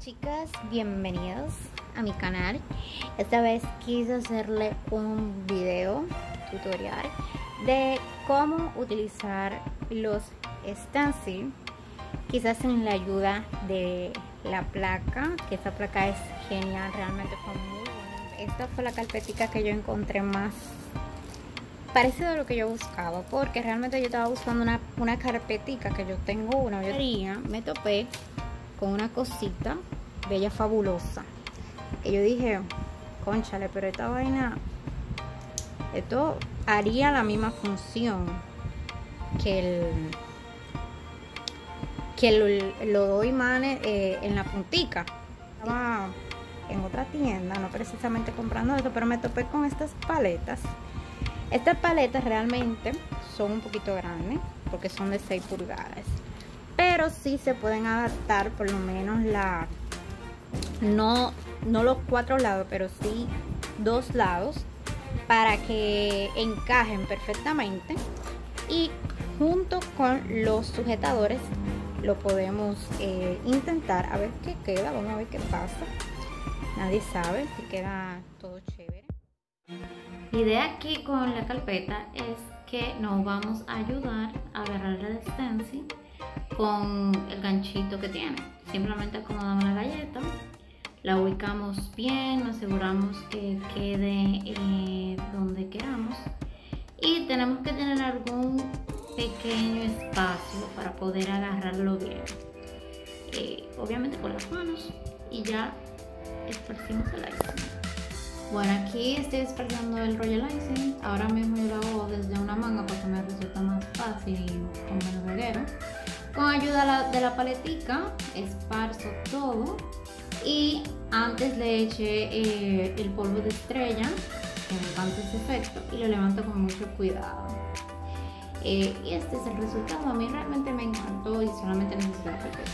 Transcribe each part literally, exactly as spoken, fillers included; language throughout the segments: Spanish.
chicas, bienvenidos a mi canal. Esta vez quise hacerle un video tutorial de cómo utilizar los stencil, quizás sin la ayuda de la placa, que esta placa es genial, realmente fue muy buena. Esta fue la carpetica que yo encontré más parecido a lo que yo buscaba, porque realmente yo estaba buscando una, una carpetica que yo tengo una mayoría, me topé con una cosita bella fabulosa y yo dije, cónchale, pero esta vaina, esto haría la misma función que el que el, los dos imanes eh, en la puntica. Estaba en otra tienda, no precisamente comprando esto, pero me topé con estas paletas. Estas paletas realmente son un poquito grandes porque son de seis pulgadas, pero sí se pueden adaptar, por lo menos la no, no los cuatro lados, pero sí dos lados, para que encajen perfectamente, y junto con los sujetadores lo podemos eh, intentar a ver qué queda. Vamos a ver qué pasa. Nadie sabe si queda todo chévere. La idea aquí con la carpeta es que nos vamos a ayudar a agarrar el stencil con el ganchito que tiene. Simplemente acomodamos la galleta, la ubicamos bien, nos aseguramos que quede eh, donde queramos, y tenemos que tener algún pequeño espacio para poder agarrarlo bien, eh, obviamente con las manos, y ya esparcimos el icing. Bueno, aquí estoy esparciendo el royal icing. Ahora mismo yo lo hago desde una manga porque me resulta más fácil y con menos reguero. Con ayuda de la paletica esparzo todo, y antes le eché eh, el polvo de estrella, que me encanta ese efecto, y lo levanto con mucho cuidado. Eh, y este es el resultado. A mí realmente me encantó y solamente necesito la carpeta.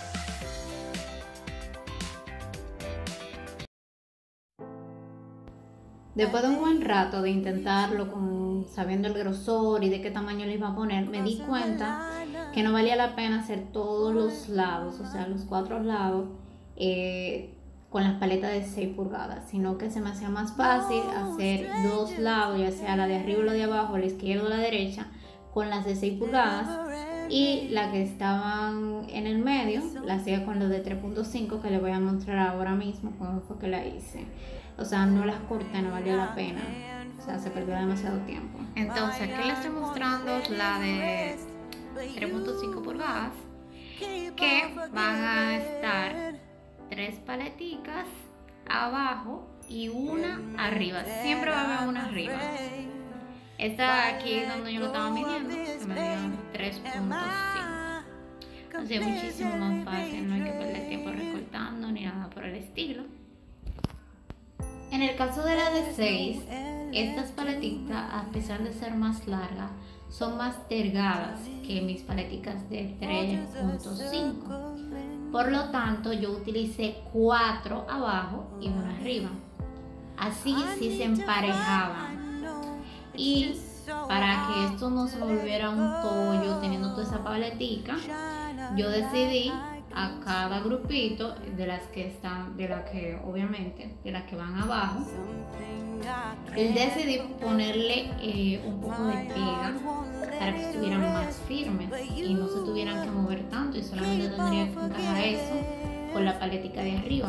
Después de un buen rato de intentarlo, con, sabiendo el grosor y de qué tamaño le iba a poner, me di cuenta que no valía la pena hacer todos los lados, o sea, los cuatro lados, eh, con las paletas de seis pulgadas, sino que se me hacía más fácil hacer dos lados, ya sea la de arriba o la de abajo, la izquierda o la derecha, con las de seis pulgadas, y la que estaban en el medio la hacía con los de tres punto cinco, que les voy a mostrar ahora mismo cómo fue que la hice. O sea, no las corté, no valía la pena, o sea, se perdió demasiado tiempo. Entonces aquí les estoy mostrando la de tres punto cinco pulgadas, que van a estar tres paleticas abajo y una arriba. Siempre va a haber una arriba. Esta aquí es donde yo lo estaba midiendo, que me dieron tres punto cinco. Así es muchísimo más fácil, no hay que perder tiempo recortando ni nada por el estilo. En el caso de la de seis, estas paletitas, a pesar de ser más largas, son más delgadas que mis paleticas de tres punto cinco. Por lo tanto, yo utilicé cuatro abajo y una arriba. Así sí se emparejaban. Y para que esto no se volviera un tollo teniendo toda esa paletica, yo decidí a cada grupito de las que están, de las que obviamente, de las que van abajo, decidí ponerle eh, un poco de pega para que estuvieran más firmes y no se tuvieran que mover tanto, y solamente tendría que encajar eso con la paletica de arriba.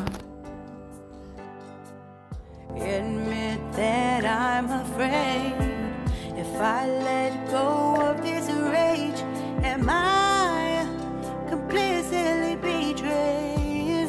Admit that I'm afraid if I let go of this rage, am I completely betrayed?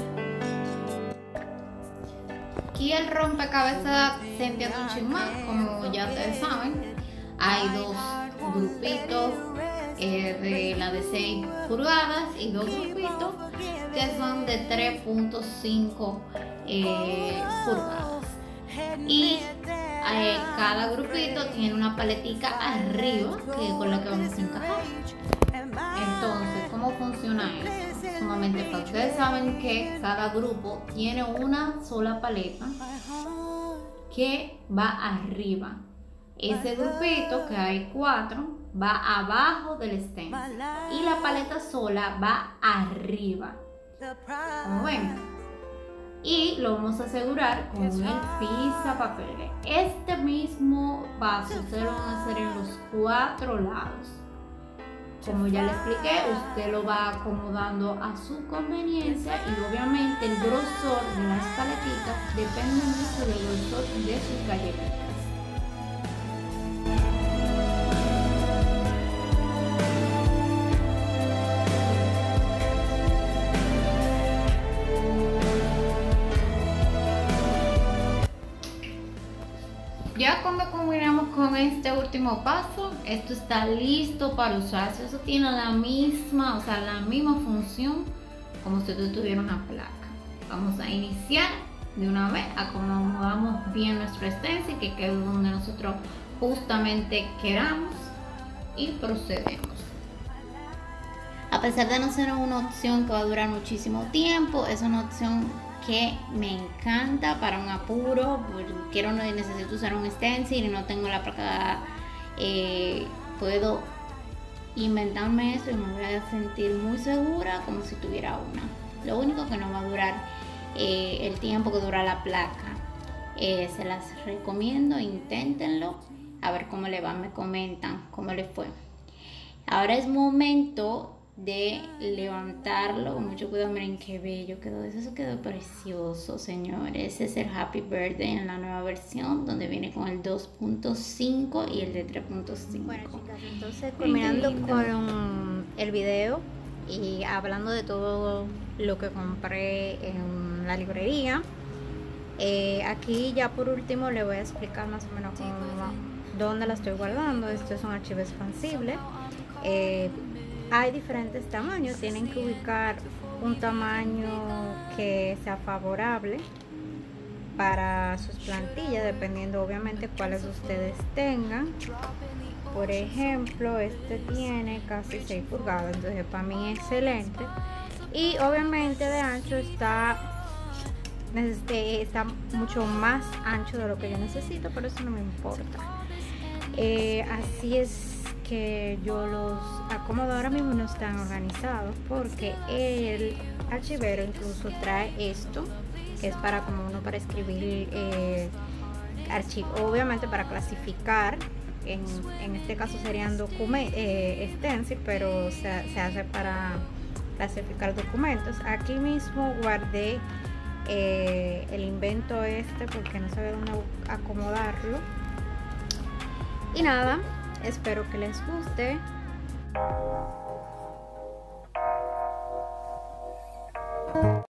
Aquí el rompecabezas se entiende un chin más, como ya ustedes saben. Hay dos grupitos eh, de la de seis pulgadas y dos grupitos que son de tres punto cinco eh, pulgadas. Y eh, cada grupito tiene una paletica arriba que con la que vamos a encajar. Entonces, ¿cómo funciona eso? Sumamente fácil. Ustedes saben que cada grupo tiene una sola paleta que va arriba. Ese grupito, que hay cuatro, va abajo del stencil y la paleta sola va arriba. Como ven, y lo vamos a asegurar con el pisapapeles. Este mismo paso ustedes lo van a hacer en los cuatro lados. Como ya le expliqué, usted lo va acomodando a su conveniencia y obviamente el grosor de las paletitas depende mucho del grosor de sus galletitas. Ya cuando combinamos con este último paso, esto está listo para usarse. Eso tiene la misma, o sea, la misma función como si tú tuvieras una placa. Vamos a iniciar de una vez, acomodamos bien nuestro stencil que quede donde nosotros justamente queramos y procedemos. A pesar de no ser una opción que va a durar muchísimo tiempo, es una opción que me encanta para un apuro. Quiero, no necesito usar un stencil y no tengo la placa, eh, puedo inventarme esto y me voy a sentir muy segura como si tuviera una. Lo único que no va a durar eh, el tiempo que dura la placa. Eh, se las recomiendo, inténtenlo, a ver cómo le va, me comentan cómo les fue. Ahora es momento de levantarlo con mucho cuidado. Miren qué bello quedó eso, eso quedó precioso, señores. Ese es el Happy Birthday en la nueva versión, donde viene con el dos punto cinco y el de tres punto cinco. Bueno, chicas, entonces terminando con el video y hablando de todo lo que compré en la librería, eh, aquí ya por último le voy a explicar más o menos cómo, dónde la estoy guardando. Esto es un archivo expansible. eh, Hay diferentes tamaños, tienen que ubicar un tamaño que sea favorable para sus plantillas, dependiendo obviamente cuáles ustedes tengan. Por ejemplo, este tiene casi seis pulgadas, entonces para mí es excelente. Y obviamente de ancho está, está mucho más ancho de lo que yo necesito, pero eso no me importa. Eh, así es que yo los acomodo. Ahora mismo no están organizados porque el archivero incluso trae esto que es para como uno para escribir eh, archivo, obviamente para clasificar. En, en este caso serían documentos, eh, stencil, pero se, se hace para clasificar documentos. Aquí mismo guardé eh, el invento este porque no sabía dónde acomodarlo. Y nada, espero que les guste.